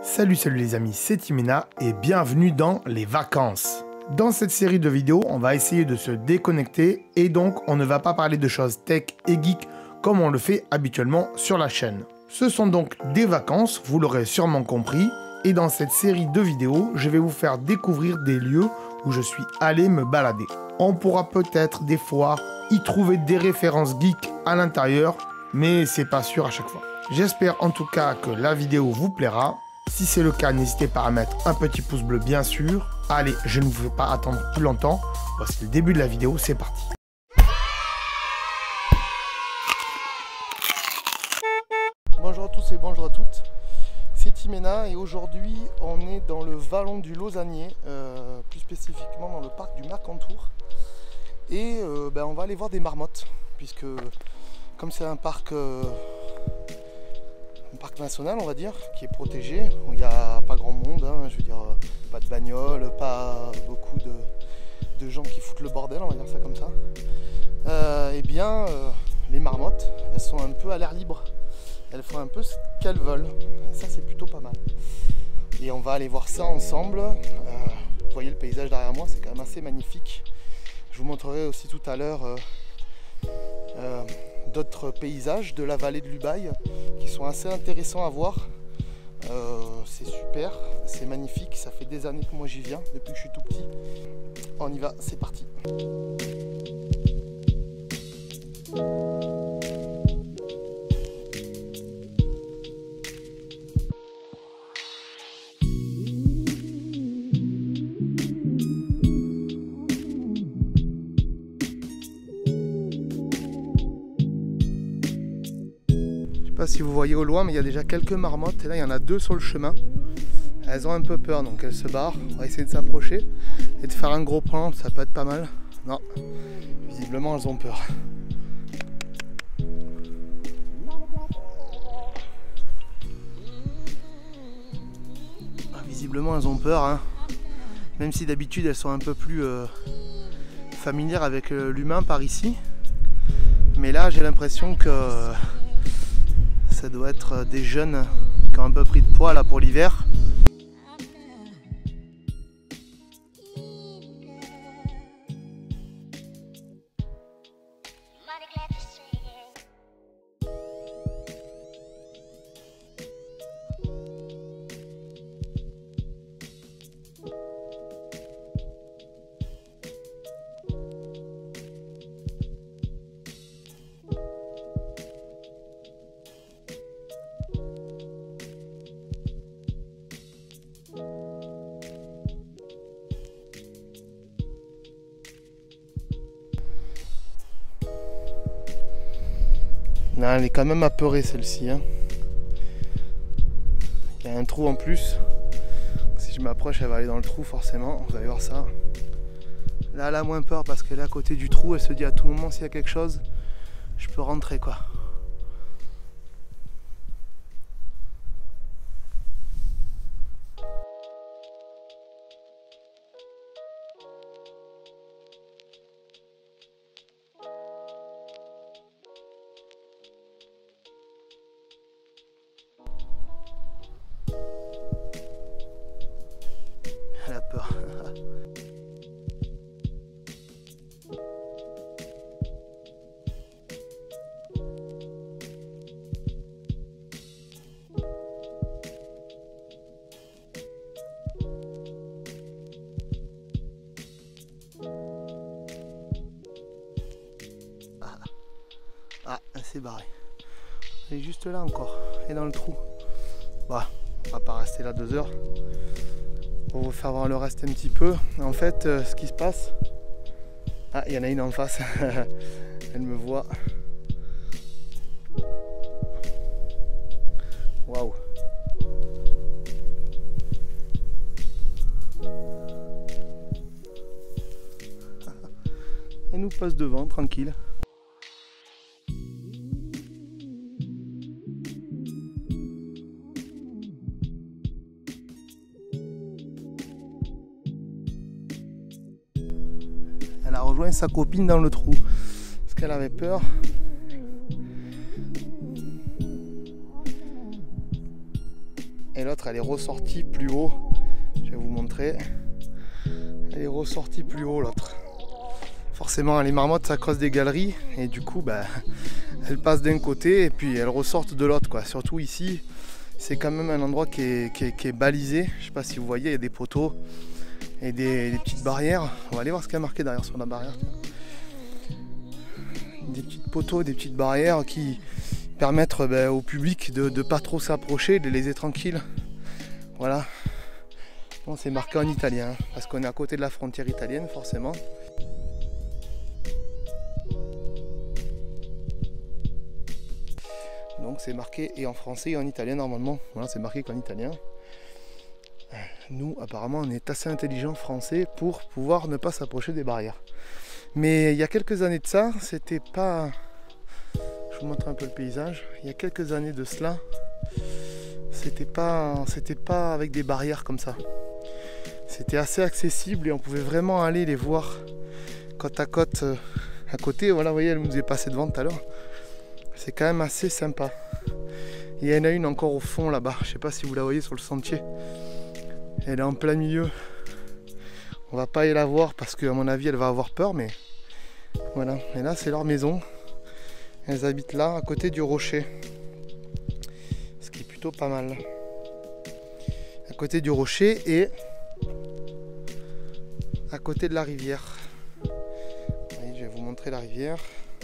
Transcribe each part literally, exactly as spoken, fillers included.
Salut salut les amis, c'est Timena et bienvenue dans les vacances. Dans cette série de vidéos, on va essayer de se déconnecter et donc on ne va pas parler de choses tech et geek comme on le fait habituellement sur la chaîne. Ce sont donc des vacances, vous l'aurez sûrement compris, et dans cette série de vidéos, je vais vous faire découvrir des lieux où je suis allé me balader. On pourra peut-être des fois y trouver des références geeks à l'intérieur, mais c'est pas sûr à chaque fois. J'espère en tout cas que la vidéo vous plaira. Si c'est le cas, n'hésitez pas à mettre un petit pouce bleu bien sûr. Allez, je ne vous fais pas attendre plus longtemps. Voici le début de la vidéo, c'est parti. Bonjour à tous et bonjour à toutes. C'est Timena et aujourd'hui on est dans le vallon du Lausannier, euh, plus spécifiquement dans le parc du Mercantour. Et euh, ben, on va aller voir des marmottes, puisque comme c'est un parc... Euh, Un parc national, on va dire, qui est protégé, où il n'y a pas grand monde, hein, je veux dire, pas de bagnole, pas beaucoup de, de gens qui foutent le bordel, on va dire ça comme ça. Euh, et bien, euh, les marmottes, elles sont un peu à l'air libre, elles font un peu ce qu'elles veulent, et ça c'est plutôt pas mal. Et on va aller voir ça ensemble. Euh, vous voyez le paysage derrière moi, c'est quand même assez magnifique. Je vous montrerai aussi tout à l'heure euh, euh, d'autres paysages de la vallée de l'Ubaye qui sont assez intéressants à voir. Euh, c'est super, c'est magnifique, ça fait des années que moi j'y viens, depuis que je suis tout petit. On y va, c'est parti. Je sais pas si vous voyez au loin, mais il y a déjà quelques marmottes et là il y en a deux sur le chemin. Elles ont un peu peur donc elles se barrent. On va essayer de s'approcher et de faire un gros plan, ça peut être pas mal. Non, visiblement elles ont peur. Visiblement elles ont peur, hein. Même si d'habitude elles sont un peu plus euh, familières avec euh, l'humain par ici. Mais là j'ai l'impression que euh, ça doit être des jeunes qui ont un peu pris de poids là pour l'hiver. Là, elle est quand même apeurée celle-ci, hein. Il y a un trou en plus. Si je m'approche, elle va aller dans le trou forcément. Vous allez voir ça. Là, elle a moins peur parce qu'elle est à côté du trou. Elle se dit à tout moment s'il y a quelque chose, je peux rentrer quoi. Elle a peur. Ah, ah, elle s'est barrée. Elle est juste là encore. Elle est dans le trou. Bah, on va pas rester là deux heures. Pour vous faire voir le reste un petit peu. En fait, euh, ce qui se passe... Ah, il y en a une en face. Elle me voit. Waouh. Elle nous passe devant, tranquille. Elle a rejoint sa copine dans le trou parce qu'elle avait peur. et l'autre elle est ressortie plus haut. Je vais vous montrer. Elle est ressortie plus haut l'autre. Forcément les marmottes ça creuse des galeries et du coup bah, elles passent d'un côté et puis elles ressortent de l'autre quoi. Surtout ici c'est quand même un endroit qui est, qui est, qui est balisé. Je sais pas si vous voyez, il y a des poteaux et des, des petites barrières. On va aller voir ce qu'il y a marqué derrière sur la barrière. Des petits poteaux, des petites barrières qui permettent ben, au public de ne pas trop s'approcher, de les laisser tranquilles. Voilà. Bon, c'est marqué en italien, hein, parce qu'on est à côté de la frontière italienne forcément. Donc c'est marqué et en français et en italien normalement. Voilà, c'est marqué qu'en italien. Nous apparemment on est assez intelligents français pour pouvoir ne pas s'approcher des barrières. Mais il y a quelques années de ça, c'était pas... Je vous montre un peu le paysage. Il y a quelques années de cela, c'était pas, c'était pas avec des barrières comme ça. C'était assez accessible et on pouvait vraiment aller les voir côte à côte, euh, à côté. Voilà, vous voyez, elle nous est passée devant tout à l'heure. C'est quand même assez sympa. Et il y en a une encore au fond là-bas. Je sais pas si vous la voyez sur le sentier. Elle est en plein milieu. On va pas aller la voir parce qu'à mon avis elle va avoir peur, mais voilà. Et là c'est leur maison. Elles habitent là à côté du rocher. Ce qui est plutôt pas mal. À côté du rocher et à côté de la rivière. Oui, je vais vous montrer la rivière.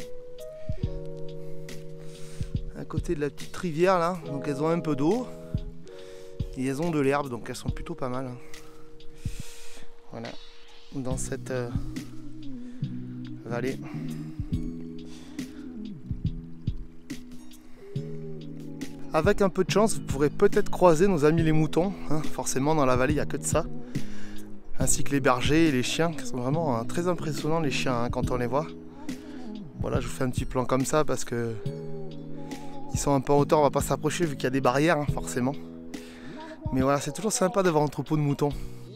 À côté de la petite rivière là, donc elles ont un peu d'eau. Et elles ont de l'herbe, donc elles sont plutôt pas mal. Voilà, dans cette euh, vallée. Avec un peu de chance, vous pourrez peut-être croiser nos amis les moutons. Hein. Forcément, dans la vallée, il n'y a que de ça. Ainsi que les bergers et les chiens, qui sont vraiment hein, très impressionnants, les chiens, hein, quand on les voit. Voilà, je vous fais un petit plan comme ça parce que ils sont un peu en hauteur, on va pas s'approcher vu qu'il y a des barrières, hein, forcément. Mais voilà, c'est toujours sympa de voir un troupeau de moutons.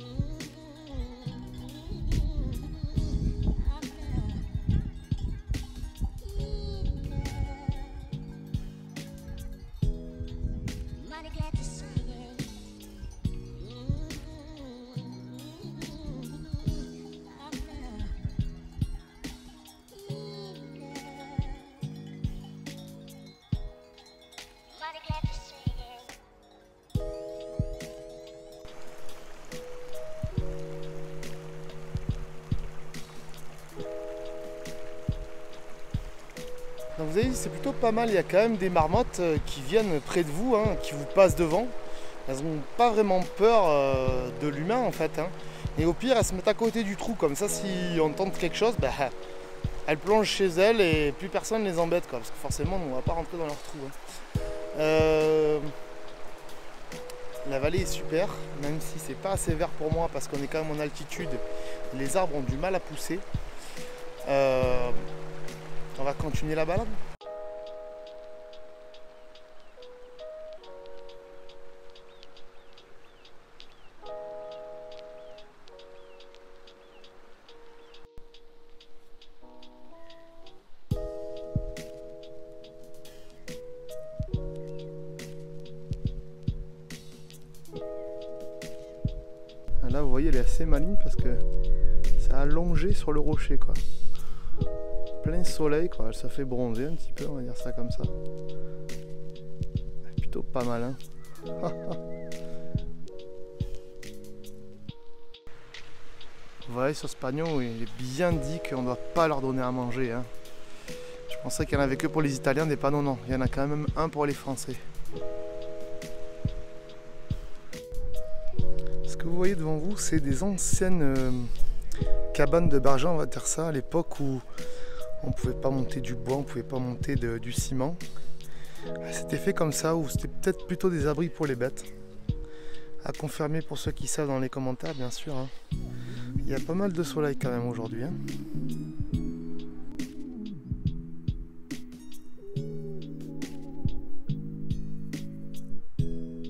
Donc vous avez vu, c'est plutôt pas mal, il y a quand même des marmottes qui viennent près de vous, hein, qui vous passent devant. Elles n'ont pas vraiment peur euh, de l'humain en fait. Hein. Et au pire, elles se mettent à côté du trou, comme ça si on tente quelque chose, bah, elles plongent chez elles et plus personne ne les embête. Quoi, parce que forcément, on ne va pas rentrer dans leur trou. Hein. Euh... La vallée est super, même si c'est pas assez vert pour moi parce qu'on est quand même en altitude. Les arbres ont du mal à pousser. Euh... On va continuer la balade. Là vous voyez elle est assez maligne parce que ça a allongé sur le rocher quoi. Plein soleil quoi, elle se fait bronzer un petit peu, on va dire ça comme ça. Plutôt pas mal hein. Vous voyez sur ce panneau il est bien dit qu'on ne doit pas leur donner à manger hein. Je pensais qu'il n'y en avait que pour les Italiens des panneaux, non, il y en a quand même un pour les Français. Ce que vous voyez devant vous c'est des anciennes euh, cabanes de bergers, on va dire ça, à l'époque où on ne pouvait pas monter du bois, on ne pouvait pas monter de, du ciment. C'était fait comme ça, ou c'était peut-être plutôt des abris pour les bêtes. À confirmer pour ceux qui savent dans les commentaires, bien sûr. Hein. Il y a pas mal de soleil quand même aujourd'hui. Hein.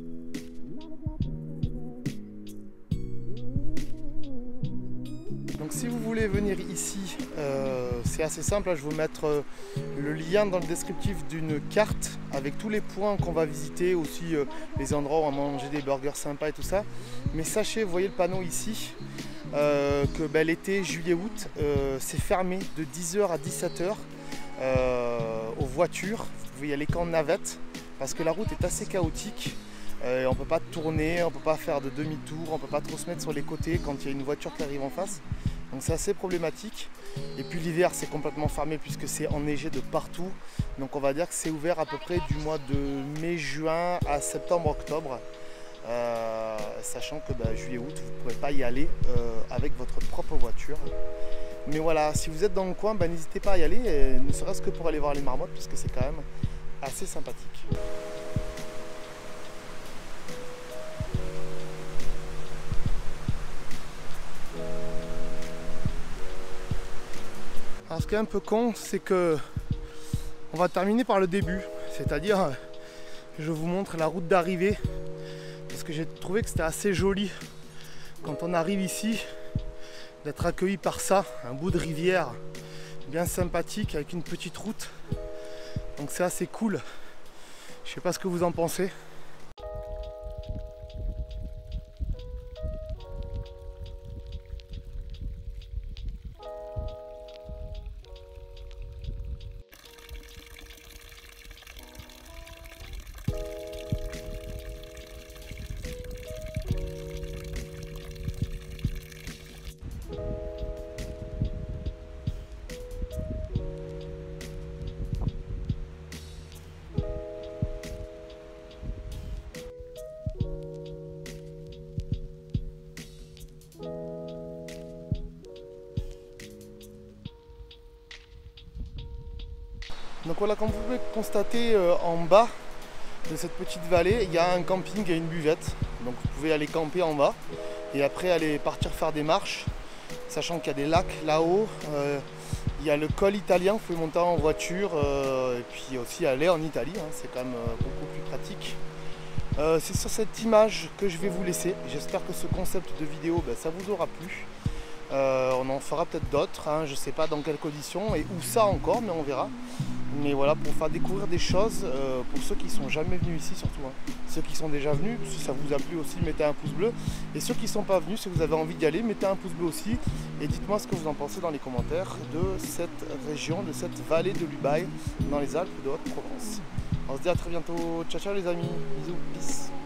Donc Donc si vous voulez venir ici, euh, c'est assez simple, je vais vous mettre euh, le lien dans le descriptif d'une carte avec tous les points qu'on va visiter, aussi euh, les endroits où on va manger des burgers sympas et tout ça. Mais sachez, vous voyez le panneau ici, euh, que ben, l'été, juillet-août, euh, c'est fermé de dix heures à dix-sept heures euh, aux voitures. Vous pouvez y aller qu'en navette parce que la route est assez chaotique. Euh, on ne peut pas tourner, on ne peut pas faire de demi-tour, on ne peut pas trop se mettre sur les côtés quand il y a une voiture qui arrive en face. Donc c'est assez problématique. Et puis l'hiver c'est complètement fermé puisque c'est enneigé de partout. Donc on va dire que c'est ouvert à peu près du mois de mai-juin à septembre-octobre. Euh, sachant que bah, juillet-août vous ne pourrez pas y aller euh, avec votre propre voiture. Mais voilà, si vous êtes dans le coin, bah, n'hésitez pas à y aller, et ne serait-ce que pour aller voir les marmottes puisque c'est quand même assez sympathique. Alors ce qui est un peu con, c'est que on va terminer par le début, c'est-à-dire je vous montre la route d'arrivée parce que j'ai trouvé que c'était assez joli quand on arrive ici d'être accueilli par ça, un bout de rivière bien sympathique avec une petite route, donc c'est assez cool. Je sais pas ce que vous en pensez. Donc voilà, comme vous pouvez constater euh, en bas de cette petite vallée, il y a un camping et une buvette. Donc vous pouvez aller camper en bas et après aller partir faire des marches, sachant qu'il y a des lacs là-haut. Euh, il y a le col italien, vous pouvez monter en voiture euh, et puis aussi aller en Italie, hein, c'est quand même euh, beaucoup plus pratique. Euh, c'est sur cette image que je vais vous laisser. J'espère que ce concept de vidéo, ben, ça vous aura plu. Euh, on en fera peut-être d'autres, hein, je ne sais pas dans quelles conditions et où ça encore, mais on verra. Mais voilà, pour faire découvrir des choses euh, pour ceux qui ne sont jamais venus ici surtout. Hein. Ceux qui sont déjà venus, si ça vous a plu aussi, mettez un pouce bleu. Et ceux qui ne sont pas venus, si vous avez envie d'y aller, mettez un pouce bleu aussi. Et dites-moi ce que vous en pensez dans les commentaires de cette région, de cette vallée de l'Ubaye dans les Alpes de Haute-Provence. On se dit à très bientôt. Ciao ciao les amis, bisous, peace.